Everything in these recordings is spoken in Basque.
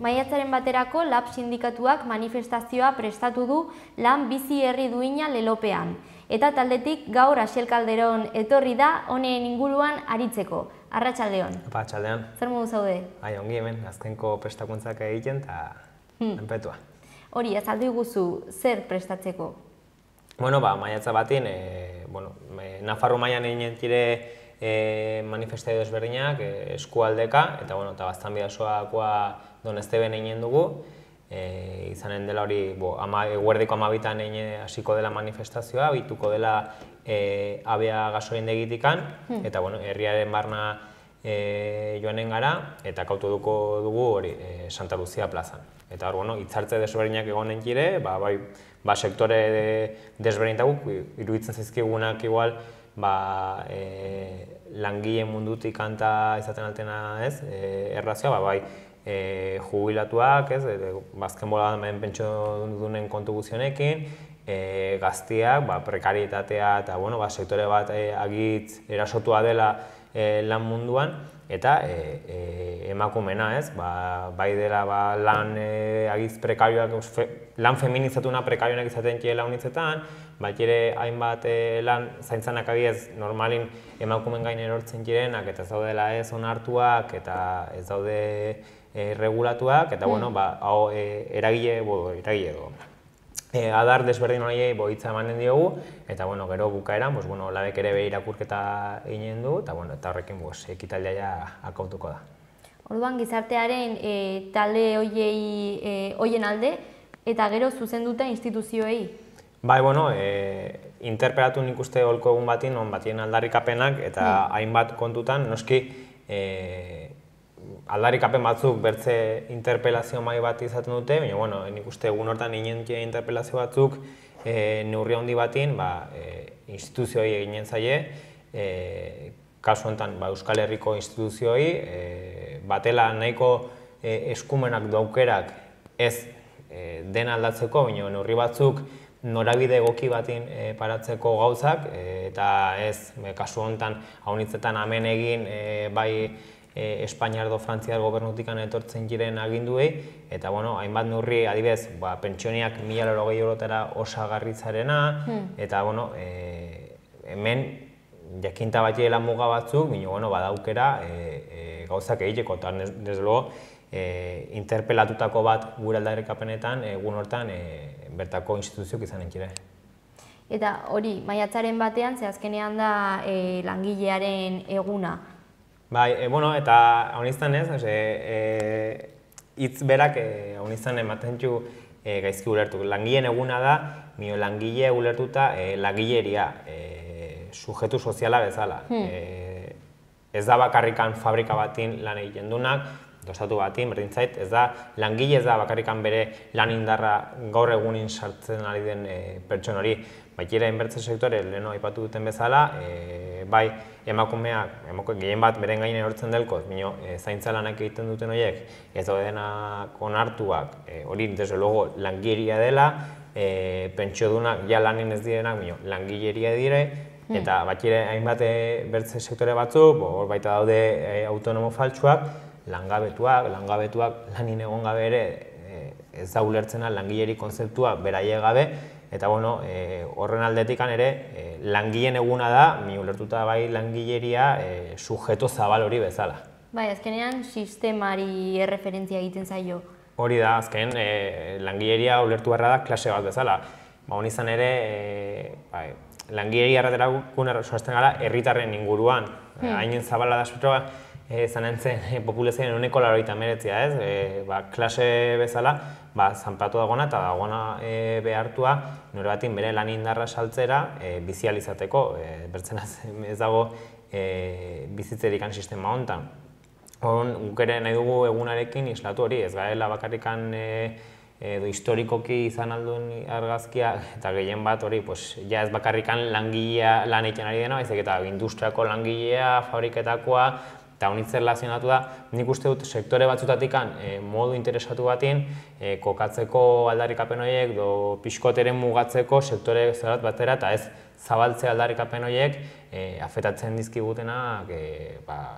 Maiatzaren baterako LAB sindikatuak manifestazioa prestatu du lan bizi herri duina lelopean. Eta taldetik gaur Asiel Calderon etorri da honen inguruan aritzeko. Arratsaldeon. Arratsaldean. Zer modu zaude? Ongi hemen, azkenko prestakuntzak egiten eta enpetua. Hori, azaldu iguzu, zer prestatzeko? Maiatza batin, Nafarro mailan egin dire manifestazio desberdinak, eskualdeka, eta Baztan bidasoakoa Don Esteben egin dugu. Izanen dela hori, eguerdiko 12etan hasiko dela manifestazioa, bituko dela abea gasolindegitikan, eta herriaren barna joanen gara, eta kautuko dugu hori Santa Lucia plazan. Eta hor, hitzartze desberdinak egonen jire, sektore desberdinetako, iruditzen zaizkigunak igual, langile mundutik kanta izaten altena ez, errazioa, jubilatuak, azken bola pentsio dunen kontu guzionekin, gaztiak, prekarietatea eta sektore bat agitz erasotua dela lan munduan, eta emakumena, bai dela lan agitz prekarioak, lan feminizatuna prekarioak izaten txela unitzetan, bat ere hainbat lan zaintzanak adibidez normalin emakumen gain erortzen jirenak, eta ez daudela ez onartuak, eta ez daude regulatuak, eta eragile edo. Adar desberdin horiei hitza emanen diogu, eta gero bukaeran labek ere irakurketa eginen du, eta horrekin ekitaldea akautuko da. Orduan gizartearen talde hoien alde, eta gero zuzenduta instituzioei? Interpelatu nik uste holko egun batien aldarrikapenak, eta hainbat kontutan, noski aldarrikapen batzuk bertze interpelazio mai bat izaten dute, baina nik uste egun hortan egin interpelazio batzuk neurri handi batin instituzioi eginen zaie, kasu honetan Euskal Herriko instituzioi, batela nahiko eskumenak daukerak ez den aldatzeko, baina neurri batzuk norabide egoki batin paratzeko gauzak, eta ez kasu honetan haunitzetan amen egin bai Espainiar edo Frantziar gobernutikan etortzen jiren aginduei, eta hainbat neurri adibidez, pentsioniak 1.080 eurotara osagarritzarena, eta hemen jakinta bat lan muga batzuk, baina badaukera gauzak egiteko, eta desde luego interpelatutako bat gure aldarrikapenetan egun hortan bertako instituzioak izanen jire. Eta hori, maiatzaren batean, ze azkenean da langilearen eguna. Eta honiztan ez, hitz berak honiztan ematen du gaizki ulertu. Langileen eguna da, langile ulertuta langileria, sujetu soziala bezala. Ez da bakarrikan fabrika batin lan egiten dunak, estatu batin, berdin zait, ez da, langile ez da bakarrikan bere lan indarra gaur egunin sartzen ari den pertson hori. Baitira inbertze sektore, leheno aipatu duten bezala, bai emakumeak, gehien bat beren gainen erortzen delkoz, zaintza lanak egiten duten horiek, ez daudenak onartuak, hori, desde luego, langileria dela, pentsiodunak ja lanin ez direnak, langileria dire, eta baitire hainbat bertze sektore batzuk, hor baita daude autonomo faltsuak, langabetuak lanin egon gabe ere ez da ulertzena langileri konzeptua beraie gabe, eta horren aldetikan ere langileen eguna da, ulertuta bai langileria sujeto zabal hori bezala. Bai, azkenean sistemari erreferentzia egiten zaio. Hori da, azken langileria ulertu beharra da klase bat bezala. Hon izan ere, langileria erraterakun soazten gara herritarren inguruan. Hainen zabala da sutroa, zanen zen populazioen uneko 89, ez? Klase bezala, zanpatu dagona eta dagona behartua nore batin bere lan indarra saltzera bizializateko. Bertzen ez dago bizitzerikan sistema honetan. Guk ere nahi dugu egunarekin islatu hori, ez garela bakarrikan edo historikoki izan alduen argazkia, eta gehien bat hori, ja ez bakarrikan langilea lan egiten ari dena, baizik eta industriako langilea, fabriketakoa, eta honitzer relazionatu da, nik uste dut sektore batzutatik modu interesatu batin kokatzeko aldarrikapen horiek, pixkoteren mugatzeko sektore zerat batera, eta ez zabaltzea aldarrikapen horiek afetatzen dizkigutenak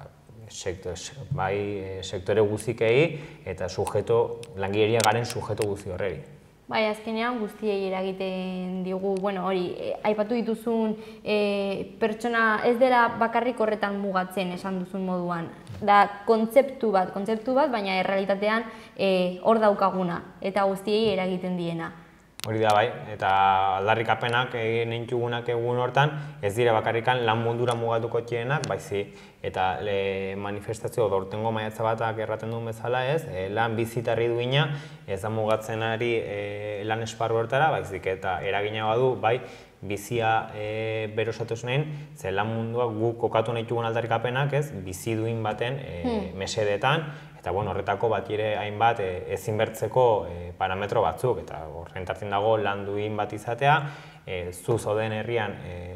sektore guzikei eta langileria garen sujeto guzti horreri. Bai, azkenean guztiei eragiten digu, hori, aipatu dituzun pertsona ez dela bakarrik horretan mugatzen esan duzun moduan. Da kontzeptu bat, baina errealitatean hor daukaguna eta guztiei eragiten diena. Hori da bai, eta aldarrikapenak egin ditugunak egun hortan ez dira bakarrikan lan mundura mugatuko txienak, baizik eta manifestazio aurtengo maiatza batak erraten duen bezala ez, lan bizitarri duina ez da mugatzen ari lan esparru hortara, baizik eta eragina badu bai bizia berosatasunean, ze lan mundua guk kokatu nahi dugun aldarrikapenak ez, bizi duin baten mesedetan, eta horretako bat ere hainbat ezinbertzeko parametro batzuk, eta horren tartzen dago lan duin bat izatea, zu zauden herrian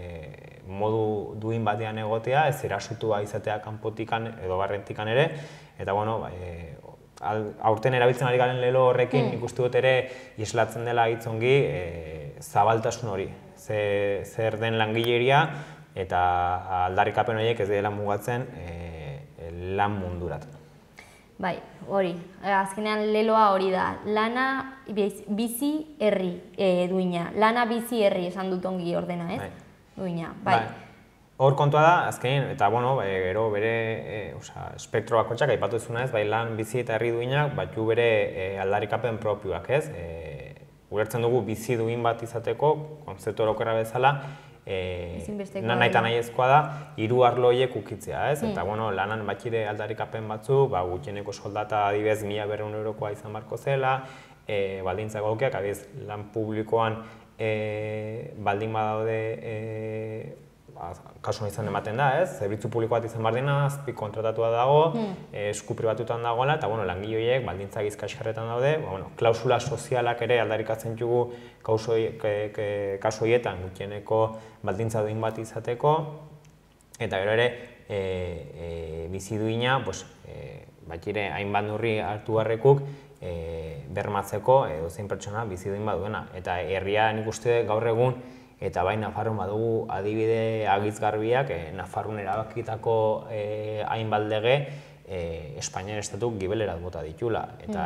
modu duin batean egotea, ez erasutua izatea kanpotikan edo barrentikan ere, eta aurten erabiltzen ari garen lelo horrekin ikustu dut ere islatzen dela hitzongi zabaltasun hori, zer den langileria eta aldarrikapen horiek ez dela mugatzen lan mundurat. Bai, hori, azkenean leloa hori da, lana bizi herri duina, lana bizi herri esan dut ongi ordena, ez? Duina, bai. Hor kontua da, azkenean, eta gero bere espektro bakoitzak aipatu zuna ez, bai lan bizi eta herri duinak, batu bere aldarrikapen propioak, ez? Ulertzen dugu bizi duin bat izateko, konzeptu orokorra bezala, nahi eta nahi ezkoa da, hiru arlo horiek ukitzea, ez? Eta lanan batxire aldarrikapen batzuk, gutxieneko soldata adibidez 1.200 eurokoa izan barko zela, baldintza egokiak, adibidez lan publikoan baldin badaude kasu izan ematen da, ez? Zerbitzu publiko bat izan behar dena, azpi kontratatua dago, esku pribatutan dagoela, eta langile horiek baldintza gizkaxarretan daude, klausula sozialak ere aldarrikatzen dugu kasu horietan gutxieneko baldintza duin bat izateko, eta gero ere bizi duina, batxire hainbat neurri hartu beharrekuk bermatzeko edozein pertsona bizi duin baduena. Eta herria nik uste gaur egun, eta bai Nafarroan badugu adibide agizgarbiak, Nafarroan erabakitako hainbat lege Espainiar estatu gibelerat bota ditula. Eta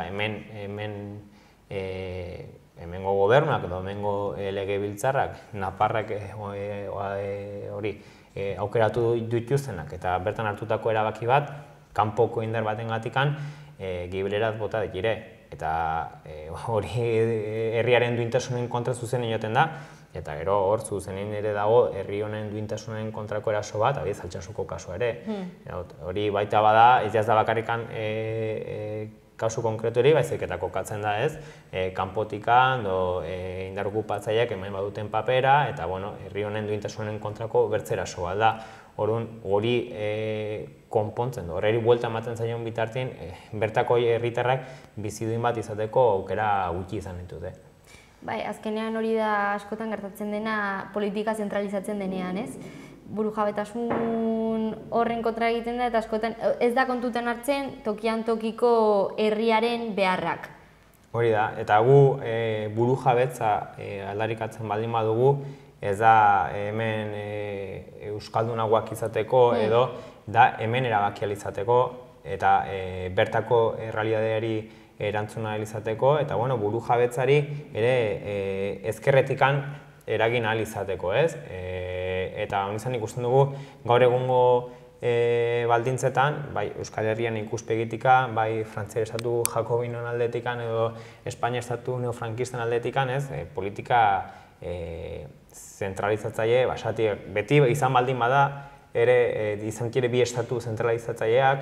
hemengo gobernuak edo hemengo legebiltzarrak Nafarrak hori aukeratu dituztenak eta bertan hartutako erabaki bat kanpoko indar batengatikan gibelerat bota ditire. Eta hori herriaren duintasunen kontra zuzen inoten da, eta gero hor zuzenean ere dago herri honen duintasunen kontrako eraso bat, abiez Altsasuko kasua ere. Hori baita bada, ez da bakarrikan kasu konkretu hori, baizik eta kokatzen da ez, kanpotikan indar okupatzaileak eman baduten papera, eta herri honen duintasunen kontrako bertzeraso bat da. Hori konpontzen du, horreri buelta ematen zaion bitartean, bertako herritarrak bizi duin bat izateko aukera gutxi izan ditute. Bai, azkenean hori da askotan gertatzen dena politika zentralizatzen denean, ez? Burujabetasun horren kontra egiten da eta askotan ez da kontutan hartzen tokian tokiko herriaren beharrak. Hori da, eta gu burujabetza aldarrikatzen baldin badugu, ez da hemen euskaldunagoak izateko edo da hemen erabakial izateko eta bertako errealitateari erantzuna izateko eta burujabetzari ere ezkerretikan eragin ahal izateko, ez? Eta honizan ikusten dugu gaur egungo baldintzetan, bai Euskal Herrian ikuspegitika, bai Frantziar estatu jakobinon aldetikan edo Espainia estatu neofrankisten aldetikan, ez? Politika zentralizatzaile, beti izan baldin bada, ere izan kire bi estatu zentralizatzaileak,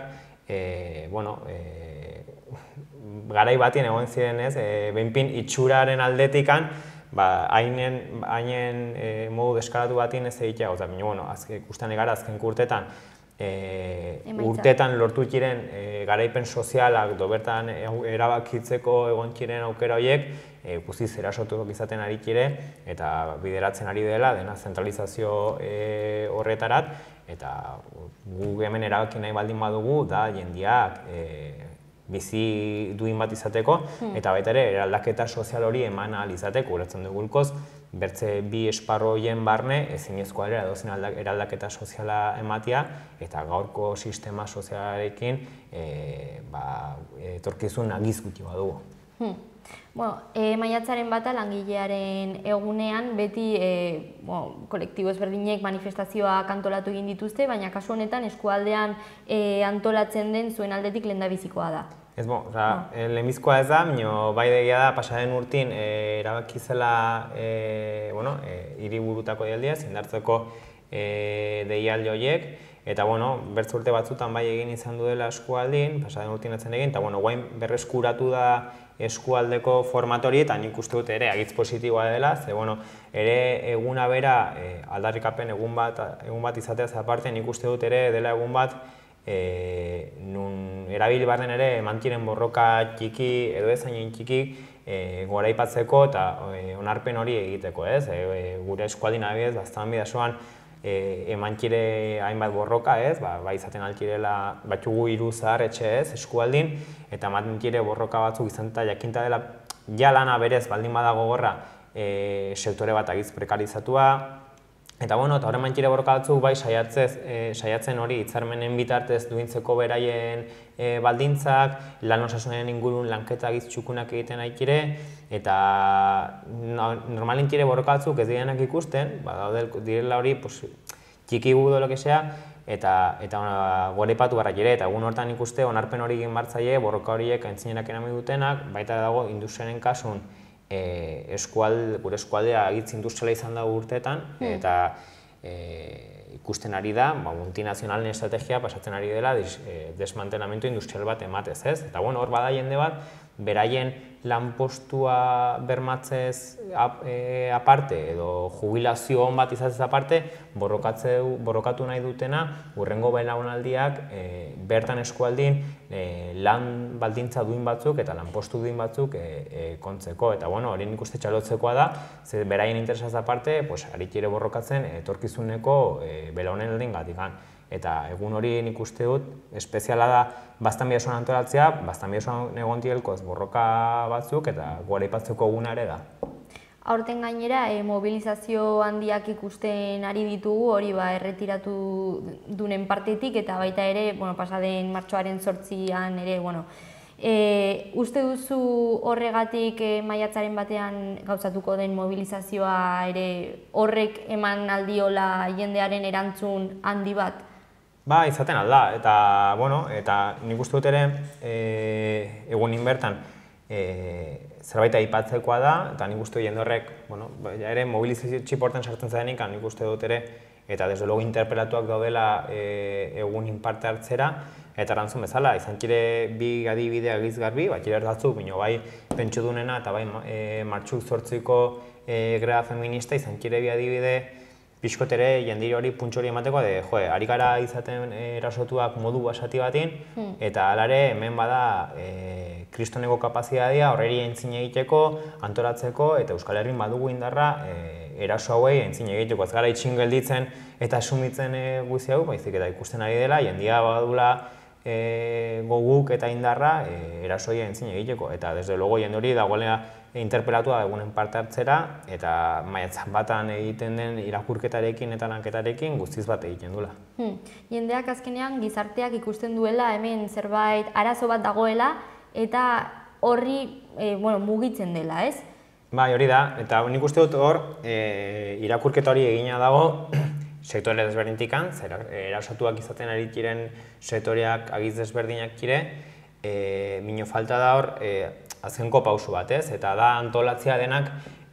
garai batien egon ziren ez, behinpin itxuraren aldetikan, hainen modu deskaratu batien ez egitea, ikusten egara azken urtetan, urtetan lortu ziren garaipen sozialak bertan erabakitzeko egon ziren aukera horiek, guztiz erasotuak izaten ari kire eta bideratzen ari dela dena zentralizazio horretarat eta gu hemen erabaki nahi baldin badugu da jendeak bizi duin bat izateko eta baita ere eraldaketa sozial hori eman ahal izateko. Ulertzen dugu ulkoz, bertze bi esparru horien barne ezinezkoa dela edozein eraldaketa soziala ematea, eta gaurko sistema sozialarekin etorkizun nagiz gutxi badugu. Maiatzaren bata langilearen egunean beti kolektibo ezberdinek manifestazioak antolatu egin dituzte, baina kasu honetan eskualdean antolatzen den zuen aldetik lehendabizikoa da. Ez, lehenbizikoa ez da, bai egia da, pasaren urtin erabaki zela hiriburutako deialdia, indartzeko deialdi horiek, eta bertze urte batzutan bai egin izan duela eskualdin, pasaren urtin atzen egin, eta guain berreskuratu da eskualdeko formatori, eta nik uste dut ere agitz positiboa dela, ze ere eguna bera aldarrikapen egun bat izateaz aparte, nik uste dut ere dela egun bat nun erabili barren ere mantiren borroka txiki edo ezain txiki goraipatzeko eta onarpen hori egiteko, ez? Gure eskualdin adibidez, baztan bidasoan emantxire hainbat borroka, ez? Bai izaten altzirela batxugu 3 zahar etxe, ez? Eskualdin, eta mantire borroka batzuk izan eta jakinta dela ja lana berez baldin badago gogorra sektore bat agiz prekarizatua. Eta horren mantxire borroka batzuk bai saiatzen hori hitzarmenen bitartez duintzeko beraien baldintzak, lan osasunen ingurun lanketa agiz txukunak egiten aikire, eta normalintxire borroka batzuk ez direnak ikusten, direla hori txiki gudo lo que sea, eta goraipatu barrak ere, eta egun hortan ikuste onarpen hori egin bartzaile borroka horiek aintzinenak erami dutenak, baita dago industriaren kasun gure eskualdea agitz industriala izan dago urteetan, eta ikusten ari da, multinazionalen estrategia pasatzen ari dela desmantelamentu industrial bat ematez, ez? Eta hor bada jende bat, beraien lanpostua bermatzez aparte, edo jubilazio hon bat izatez aparte, borrokatu nahi dutena, hurrengo belaunaldiak bertan eskualdin lan baldintza duin batzuk eta lanpostu duin batzuk kontzeko. Eta hori nik uste txalotzekoa da, ze beraien interesaz aparte, aritxire borrokatzen etorkizuneko belaunen aldin gatikan. Eta egun hori nik uste dut, espeziala da Baztan Bidasoan antolatzea, Baztan Bidasoan egontielkoz borroka batzuk eta goraipatzeko eguna ere da. Aurten gainera, mobilizazio handiak ikusten ari ditugu, hori erretiratu dunen partetik, eta baita ere, pasaden martxoaren 8an ere, uste duzu horregatik maiatzaren batean gauzatuko den mobilizazioa ere horrek eman aldiola jendearen erantzun handi bat? Ba, izaten alda, eta nik uste dut ere egunin bertan zerbait aipatzekoa da, eta nik uste dut jende horrek, ere mobilizazio txiporten sartzen zadenik, nik uste dut ere, eta desde logo interpelatuak daudela egunin parte hartzera, eta erantzun bezala, izan txire bi adibide agiz garbi, txire erdatzuk, bai pentsudunena eta bai martxuk 8ko greba feminista, izan txire bi adibide pixkotere jendiri hori puntxo hori emateko, ari gara izaten erasotuak modu basati batin, eta alare hemen bada kristoneko kapazitatea horreri entzin egiteko, antolatzeko, eta Euskal Herrin badugu indarra eraso hauei entzin egiteko. Ez gara itxin gelditzen eta asumitzen guzi hau, baizik eta ikusten ari dela, jendia badula goguk eta indarra eraso hori entzin egiteko. Eta desde logo jende hori dagoela interpelatua egunen parte hartzera, eta maiatzan batan egiten den irakurketarekin eta lanketarekin guztiz bat egiten duela. Jendeak azkenean gizarteak ikusten duela hemen zerbait arazo bat dagoela, eta horri mugitzen dela, ez? Bai, hori da, eta nik uste dut hor irakurketa hori egina dago sektore desberdintikan, erasotuak izaten ari diren sektoreak agiz desberdinak kire, mino falta da hor azkenko pausu bat, ez? Eta da antolatzea denak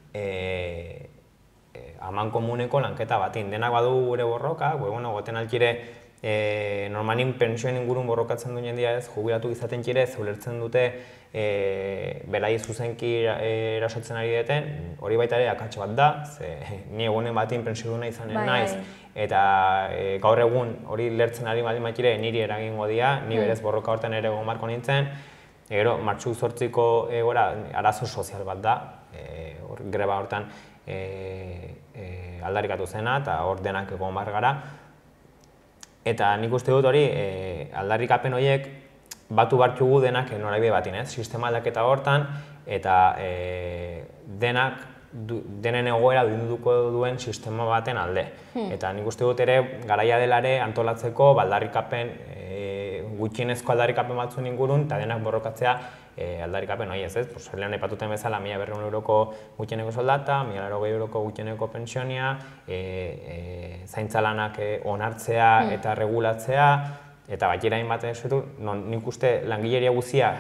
aman komuneko lanketa batin. Denak badu gure borroka, goten alkire normalin pentsioen ingurun borrokatzen duen jendia ez, jubilatu izaten kire, zeulertzen dute berai zuzenki erasotzen ari deten, hori baita ere akats bat da, ni egunen batin pentsio duna izanen naiz, eta gaur egun hori lertzen ari baldin bakire niri eragingo dia, ni berez borroka hortan ere egon marko nintzen, gero, martxuk 8ko arazo sozial bat da, greba hortan aldarikatu zena eta hor denak egon bar gara. Eta nik uste dut hori aldarrikapen horiek batu bartxugu denak noraibide batin, sistema aldaketa hortan, eta denak denen egoera duinduko duen sistema baten alde. Eta nik uste dut ere, garaia delare antolatzeko aldarrikapen, gutxienezko aldarrikapen batzuen ingurun, eta denak borrokatzea aldarrikapen hori ez. Lehen aipatuten bezala 1.200 euroko gutxieneko soldata, 1.080 euroko gutxieneko pensionia, zaintza lanak onartzea eta regulatzea, eta batxera hainbat esutu, nik uste langileria guzia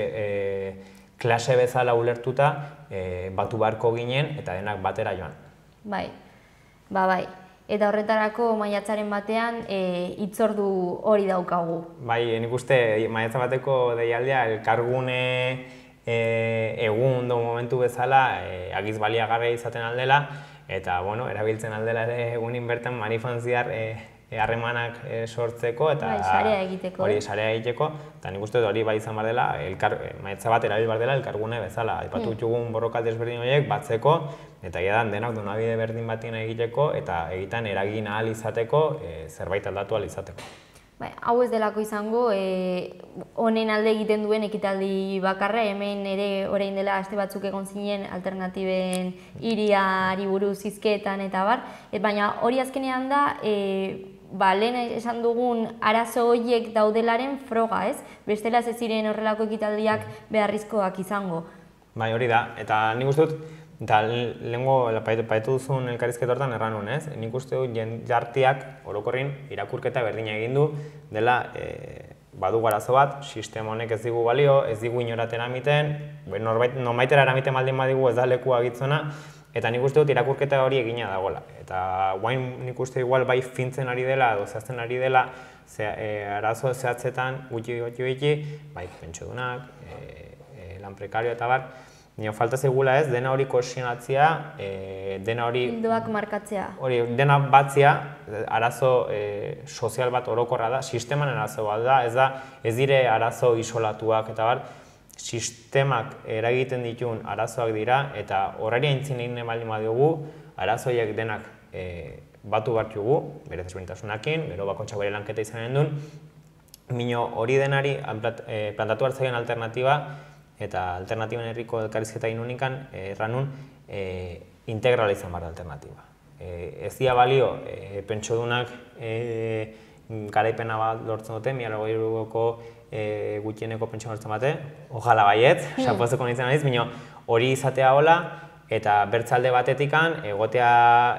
klase bezala ulertuta batu beharko ginen eta denak batera joan. Bai, bai. Eta horretarako maiatzaren batean hitzordu hori daukagu. Bai, nik uste maiatza bateko deialdea elkargune egun do momentu bezala agiz baliagarria izaten aldela eta erabiltzen aldela ere egunin bertan manifan zehar harremanak sortzeko eta sarea egiteko. Hori sarea egiteko, eta nik uste hori bai izan behar dela, maiatza bat erabil behar dela elkargune bezala. Aipatu ditugun borroka desberdin horiek batzeko, eta edan denak donabide berdin batien egiteko eta egiten eragin ahal izateko, zerbait aldatu ahal izateko. Hau ez delako izango, honen alde egiten duen ekitaldi bakarra, hemen ere orain dela aste batzuk egon zinen alternatiben hiriari buruz hizketan eta bar, baina hori azkenean da, lehen esan dugun arazo horiek daudelaren froga, ez? Bestela ez ziren horrelako ekitaldiak beharrizkoak izango. Bai, hori da, eta nik uste dut, eta lehenko paitu duzun elkarrizketa hortan erran nuen, ez? Nik uste dut jartiak orokorrin irakurketa berdina egin du dela badu arazo bat, sistema honek ez digu balio, ez digu inorat eramiten, norbaitera eramiten baldin badigu ez da lekua gitzona, eta nik uste dut irakurketa hori egina dagoela. Eta guain nik uste igual bai fintzen ari dela, edo zehazten ari dela, arazo zehatzetan gutxi, bai pentsiodunak, lan prekario eta bar, nio falta zegula ez, dena hori koordinatzea, dena hori... Ildoak markatzea. Hori, dena batzia, arazo sozial bat orokorra da, sisteman arazo bat da, ez dire arazo isolatuak eta bar, sistemak eragiten dituen arazoak dira, eta horreri aintzin egin baldin badiogu, arazoiek denak batu bartugu, bere desberdintasunakin, gero bakoitzak bere lanketa izanen duen, mino hori denari plantatu hartzaien alternatiba, eta alternatiben herriko elkarrizketa inunikan, erranun, integrala izan behar alternatiba. Ez dira balio, pentsiodunak garaipena bat lortzen dute, 1.080 euroko gutxieneko pentsio lortzen bate, ojala baiet, sapozuko nintzen naiz, baina hori izatea hola, eta bertzalde batetikan, egotea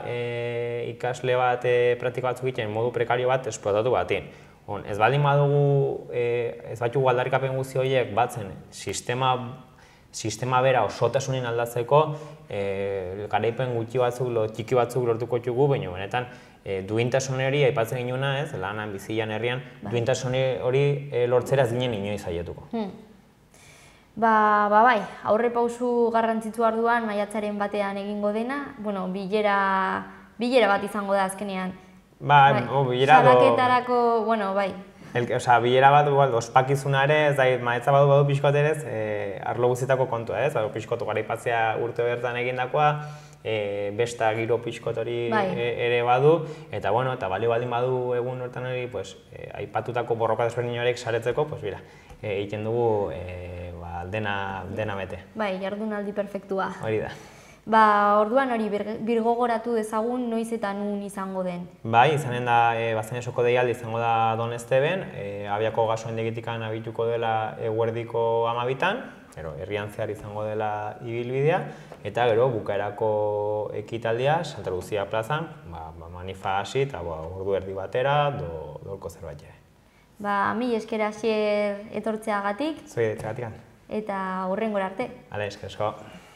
ikasle bat praktiko batzuk egiten modu prekario bat esplotatu batin. Ez baldin badugu, ez batugu aldarrikapen guzti horiek batzen sistema bera osotasunin aldatzeko, garaipen gutxi batzuk, txiki batzuk lortuko txugu, baina benetan duintasun hori aipatzen ginuna, ez, lanan, bizilan, herrian, duintasun hori lortzera ez ginen inoiz aietuko. Bai, aurre pausu garrantzitsu arduan maiatzaren batean egingo dena, bilera bat izango da azkenean. Bilera do... Salaketarako, bai. Bilera bat, ospakizuna ere, maiatza badu pixkoat ere, arlo guztietako kontua, ez? Pixkotu garaipatzea urte bertan egindakoa, besta giro pixkot hori ere badu, eta balio baldin badu egun hortan hori, aipatutako borroka desberdin horiek saretzeko, egiten dugu dena bete. Bai, jardunaldi perfektua. Hori da. Orduan hori birgogoratu dezagun noiz eta nun izango den. Bai, izanen da bazen esoko deialdi izango da Don Esteben, abiako gasoindegitikan abituko dela eguerdiko 12an, herrian zehar izango dela ibilbidea, eta gero bukaerako ekitaldia Santa Lucia plazan, manifa hasi eta ordu erdi batera dolko zerbait ere. Mi esker Asier etortzeagatik. Zoi etortzeagatik. Eta hurrengora arte. Esker asko.